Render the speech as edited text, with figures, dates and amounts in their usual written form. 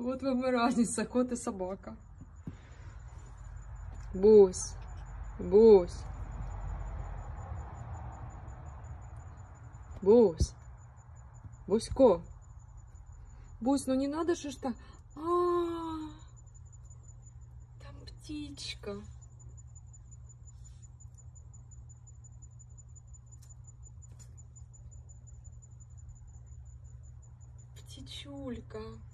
Вот вам и разница, кот и собака. Бусь, Бусь, Бусь, Бусько. Бусь, ну не надо же так. Там птичка. Птичулька.